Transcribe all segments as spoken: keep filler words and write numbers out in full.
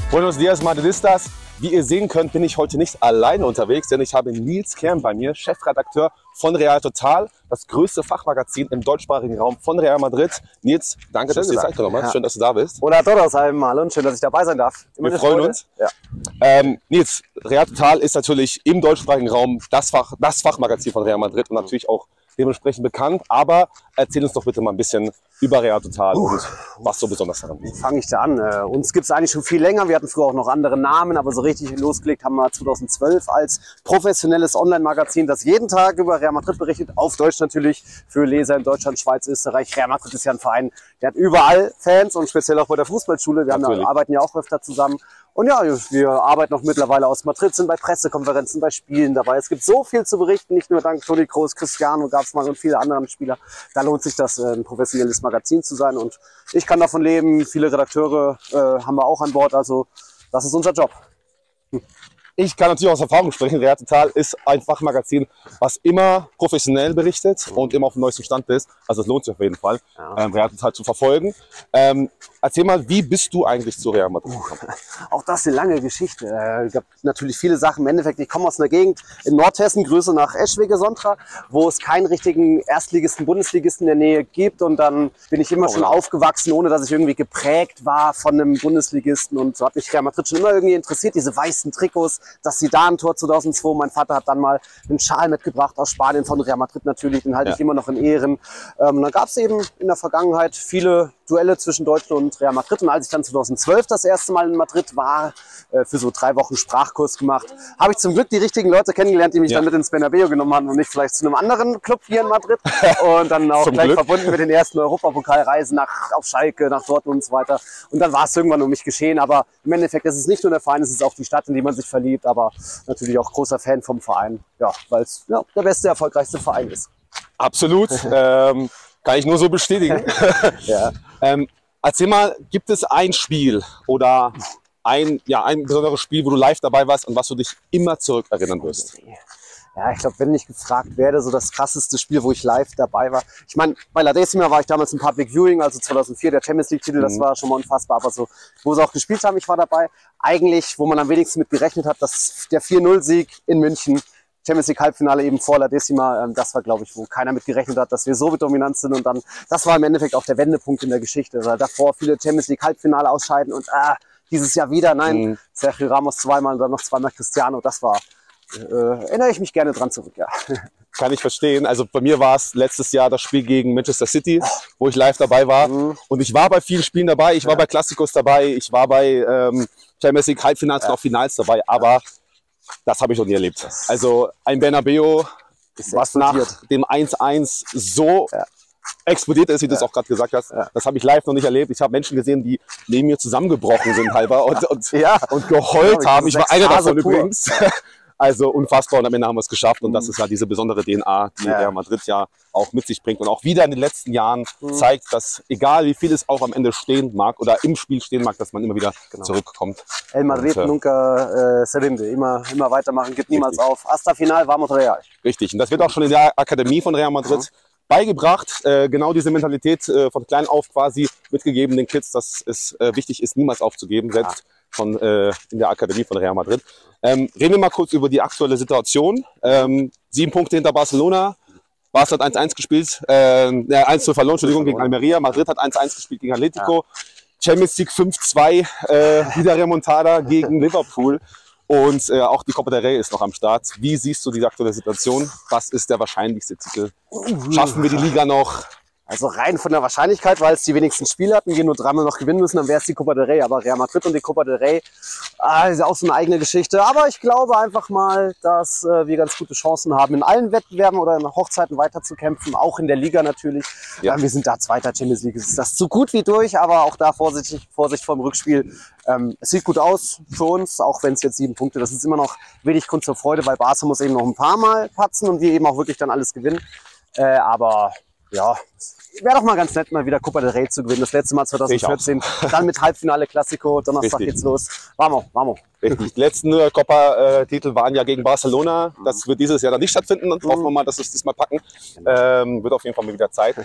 Buenos dias, Madridistas. Wie ihr sehen könnt, bin ich heute nicht alleine unterwegs, denn ich habe Nils Kern bei mir, Chefredakteur von Real Total, das größte Fachmagazin im deutschsprachigen Raum von Real Madrid. Nils, danke, schön, dass du dir Zeit genommen hast. Ja. Schön, dass du da bist. Hola a todos einmal und schön, dass ich dabei sein darf. Immer Wir freuen Freude. uns. Ja. Ähm, Nils, Real Total ist natürlich im deutschsprachigen Raum das, Fach, das Fachmagazin von Real Madrid und natürlich auch dementsprechend bekannt. Aber erzähl uns doch bitte mal ein bisschen über Real Total uh, und was so besonders daran ist. Wie fange ich da an? Äh, uns gibt es eigentlich schon viel länger. Wir hatten früher auch noch andere Namen, aber so richtig losgelegt haben wir zweitausendzwölf als professionelles Online-Magazin, das jeden Tag über Real Madrid berichtet. Auf Deutsch natürlich für Leser in Deutschland, Schweiz, Österreich. Real Madrid ist ja ein Verein, der hat überall Fans und speziell auch bei der Fußballschule. Wir haben ja, arbeiten ja auch öfter zusammen. Und ja, wir arbeiten auch mittlerweile aus Madrid, sind bei Pressekonferenzen, bei Spielen dabei. Es gibt so viel zu berichten, nicht nur dank Toni Kroos, Cristiano gab es mal und viele andere Spieler. Da lohnt sich das, ein professionelles Magazin zu sein. Und ich kann davon leben, viele Redakteure äh, haben wir auch an Bord, also das ist unser Job. Hm. Ich kann natürlich aus Erfahrung sprechen. Real Total ist ein Fachmagazin, was immer professionell berichtet und immer auf dem neuesten Stand ist. Also es lohnt sich auf jeden Fall, ja. ähm, Real Total zu verfolgen. Ähm, erzähl mal, wie bist du eigentlich zu Real Madrid gekommen? Auch das ist eine lange Geschichte. Es äh, gab natürlich viele Sachen. Im Endeffekt, ich komme aus einer Gegend in Nordhessen, Grüße nach Eschwege-Sontra, wo es keinen richtigen Erstligisten, Bundesligisten in der Nähe gibt. Und dann bin ich immer oh, schon ja. aufgewachsen, ohne dass ich irgendwie geprägt war von einem Bundesligisten. Und so hat mich Real Madrid schon immer irgendwie interessiert, diese weißen Trikots. Das Zidane-Tor zweitausendzwei. Mein Vater hat dann mal einen Schal mitgebracht aus Spanien von Real Madrid natürlich. Den halte ja. ich immer noch in Ehren. Ähm, dann gab es eben in der Vergangenheit viele Duelle zwischen Deutschland und Real Madrid. Und als ich dann zweitausendzwölf das erste Mal in Madrid war, äh, für so drei Wochen Sprachkurs gemacht, habe ich zum Glück die richtigen Leute kennengelernt, die mich ja. dann mit ins Bernabeu genommen haben und nicht vielleicht zu einem anderen Club hier in Madrid. Und dann auch gleich Glück. verbunden mit den ersten Europapokalreisen nach, auf Schalke, nach Dortmund und so weiter. Und dann war es irgendwann um mich geschehen. Aber im Endeffekt ist es nicht nur der Verein, es ist auch die Stadt, in die man sich verliebt. Aber natürlich auch großer Fan vom Verein, ja, weil es ja, der beste, erfolgreichste Verein ist. Absolut, ähm, kann ich nur so bestätigen. ja. ähm, erzähl mal, gibt es ein Spiel oder ein, ja, ein besonderes Spiel, wo du live dabei warst und was du dich immer zurückerinnern wirst? Ja, ich glaube, wenn ich gefragt werde, so das krasseste Spiel, wo ich live dabei war. Ich meine, bei La Decima war ich damals im Public Viewing, also zweitausendvier, der Champions League Titel, mhm. das war schon mal unfassbar. Aber so, wo sie auch gespielt haben, ich war dabei. Eigentlich, wo man am wenigsten mit gerechnet hat, dass der vier null Sieg in München, Champions League Halbfinale eben vor La Decima, das war, glaube ich, wo keiner mit gerechnet hat, dass wir so dominant sind. Und dann, das war im Endeffekt auch der Wendepunkt in der Geschichte. Weil davor viele Champions League Halbfinale ausscheiden und ah, dieses Jahr wieder, nein, mhm. Sergio Ramos zweimal und dann noch zweimal Cristiano, das war... Äh, erinnere ich mich gerne dran zurück, ja. Kann ich verstehen. Also bei mir war es letztes Jahr das Spiel gegen Manchester City, wo ich live dabei war. Mhm. Und ich war bei vielen Spielen dabei. Ich war ja. bei Klassikos dabei. Ich war bei ähm, Champions League Halbfinals ja. und auch Finals dabei. Aber ja. das habe ich noch nie erlebt. Also ein Bernabeu, was nach dem eins eins so ja. explodiert ist, wie du es ja. auch gerade gesagt hast. Ja. Das habe ich live noch nicht erlebt. Ich habe Menschen gesehen, die neben mir zusammengebrochen sind halber und, und, ja. und geheult ja, haben. Ich war einer davon pur. übrigens. Ja. Also unfassbar und am Ende haben wir es geschafft und das ist ja diese besondere D N A, die ja. Real Madrid ja auch mit sich bringt und auch wieder in den letzten Jahren mhm. zeigt, dass egal wie viel es auch am Ende stehen mag oder im Spiel stehen mag, dass man immer wieder genau. zurückkommt. El Madrid und, äh, nunca äh, se rinde, immer, immer weitermachen, gibt niemals richtig. auf. Hasta final vamos Real. Richtig und das wird auch schon in der Akademie von Real Madrid mhm. beigebracht, äh, genau diese Mentalität äh, von klein auf quasi mitgegeben den Kids, dass es äh, wichtig ist, niemals aufzugeben, selbst ja. von äh, in der Akademie von Real Madrid. Ähm, reden wir mal kurz über die aktuelle Situation. Ähm, sieben Punkte hinter Barcelona. Barca hat eins eins gespielt, äh, eins zu verloren, Entschuldigung, gegen Almeria. Madrid hat eins eins gespielt gegen Atletico. Ja. Champions League fünf zwei, äh, wieder Remontada gegen Liverpool. Und äh, auch die Copa del Rey ist noch am Start. Wie siehst du die aktuelle Situation? Was ist der wahrscheinlichste Titel? Schaffen wir die Liga noch? Also rein von der Wahrscheinlichkeit, weil es die wenigsten Spiele hatten, wir nur dreimal noch gewinnen müssen, dann wäre es die Copa del Rey. Aber Real Madrid und die Copa del Rey ah, ist auch so eine eigene Geschichte. Aber ich glaube einfach mal, dass äh, wir ganz gute Chancen haben, in allen Wettbewerben oder in Hochzeiten weiterzukämpfen, auch in der Liga natürlich. Ja. Ja, wir sind da Zweiter Champions League. Ist das so gut wie durch, aber auch da vorsichtig, Vorsicht vom Rückspiel. Ähm, es sieht gut aus für uns, auch wenn es jetzt sieben Punkte, das ist immer noch wenig Grund zur Freude, weil Barca muss eben noch ein paar Mal patzen und wir eben auch wirklich dann alles gewinnen. Äh, aber ja, wäre doch mal ganz nett, mal wieder Copa del Rey zu gewinnen. Das letzte Mal zweitausendvierzehn, dann mit Halbfinale Klassiko, Donnerstag Richtig. geht's los. Vamos, vamos. Richtig. Die letzten äh, Copa-Titel waren ja gegen Barcelona. Das wird dieses Jahr dann nicht stattfinden. Dann hoffen wir mal, dass wir es diesmal packen. Ähm, wird auf jeden Fall mal wieder Zeit.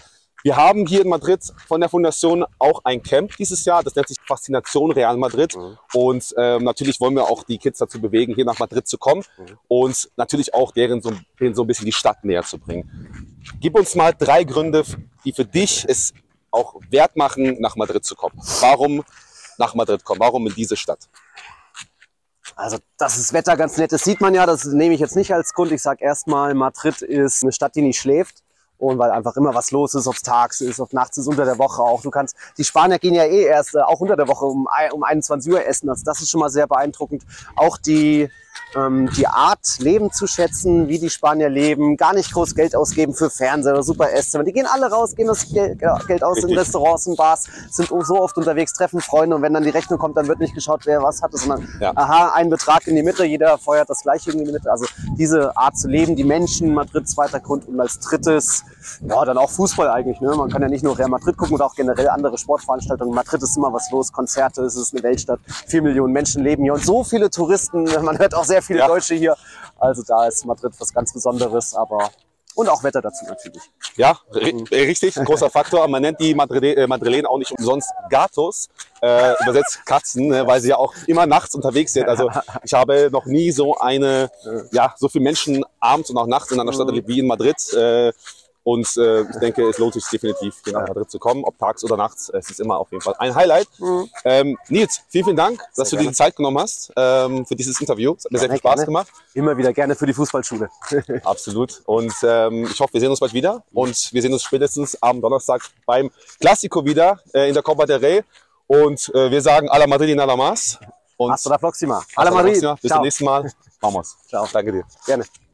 Wir haben hier in Madrid von der Fundation auch ein Camp dieses Jahr. Das nennt sich Faszination Real Madrid. Mhm. Und ähm, natürlich wollen wir auch die Kids dazu bewegen, hier nach Madrid zu kommen. Mhm. Und natürlich auch deren so, deren so ein bisschen die Stadt näher zu bringen. Gib uns mal drei Gründe, die für dich es auch wert machen, nach Madrid zu kommen. Warum nach Madrid kommen? Warum in diese Stadt? Also, dass das Wetter ganz nett ist, sieht man ja. Das nehme ich jetzt nicht als Grund. Ich sage erstmal, Madrid ist eine Stadt, die nicht schläft. Und weil einfach immer was los ist, ob es tags ist, ob nachts ist, unter der Woche auch. Du kannst, die Spanier gehen ja eh erst äh, auch unter der Woche um, um einundzwanzig Uhr essen. Also das ist schon mal sehr beeindruckend. Auch die, ähm, die Art, Leben zu schätzen, wie die Spanier leben. Gar nicht groß Geld ausgeben für Fernseher oder super Esszimmer. Die gehen alle raus, geben das Geld, Geld aus in Restaurants und Bars, sind so oft unterwegs, treffen Freunde. Und wenn dann die Rechnung kommt, dann wird nicht geschaut, wer was hatte, sondern ja. aha, ein Betrag in die Mitte. Jeder feuert das gleiche irgendwie in die Mitte. Also diese Art zu leben, die Menschen, Madrid zweiter Grund. Und als drittes, ja, dann auch Fußball eigentlich. Ne? Man kann ja nicht nur Real Madrid gucken oder auch generell andere Sportveranstaltungen. Madrid ist immer was los, Konzerte, es ist eine Weltstadt. Vier Millionen Menschen leben hier und so viele Touristen. Man hört auch sehr viele ja. Deutsche hier. Also da ist Madrid was ganz Besonderes, aber und auch Wetter dazu natürlich. Ja, richtig, ein großer Faktor. Man nennt die Madrile Madrilen auch nicht umsonst Gatos, äh, übersetzt Katzen, ne, weil sie ja auch immer nachts unterwegs sind. Also ich habe noch nie so eine, ja, so viele Menschen abends und auch nachts in einer Stadt erlebt wie in Madrid. Äh, Und äh, ich denke, es lohnt sich definitiv, hier nach Madrid zu kommen, ob tags oder nachts. Es ist immer auf jeden Fall ein Highlight. Mhm. Ähm, Nils, vielen, vielen Dank, dass sehr du dir die Zeit genommen hast ähm, für dieses Interview. Es hat mir sehr viel Spaß gerne. gemacht. Immer wieder gerne für die Fußballschule. Absolut. Und ähm, ich hoffe, wir sehen uns bald wieder. Und wir sehen uns spätestens am Donnerstag beim Classico wieder äh, in der Copa del Rey. Und äh, wir sagen a la Madrid y nada más. Und hasta la próxima. A la Madrid. Bis zum nächsten Mal. Vamos. Ciao. Danke dir. Gerne.